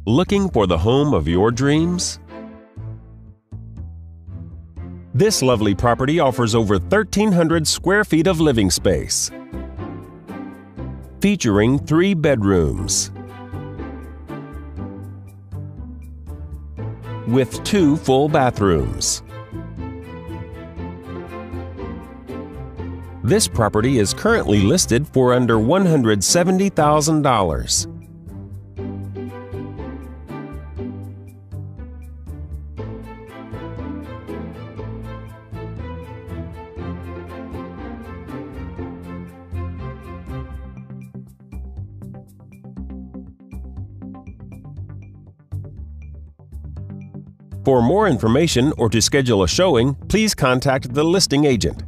Looking for the home of your dreams? This lovely property offers over 1,300 square feet of living space, featuring 3 bedrooms with 2 full bathrooms. This property is currently listed for under $170,000. For more information or to schedule a showing, please contact the listing agent.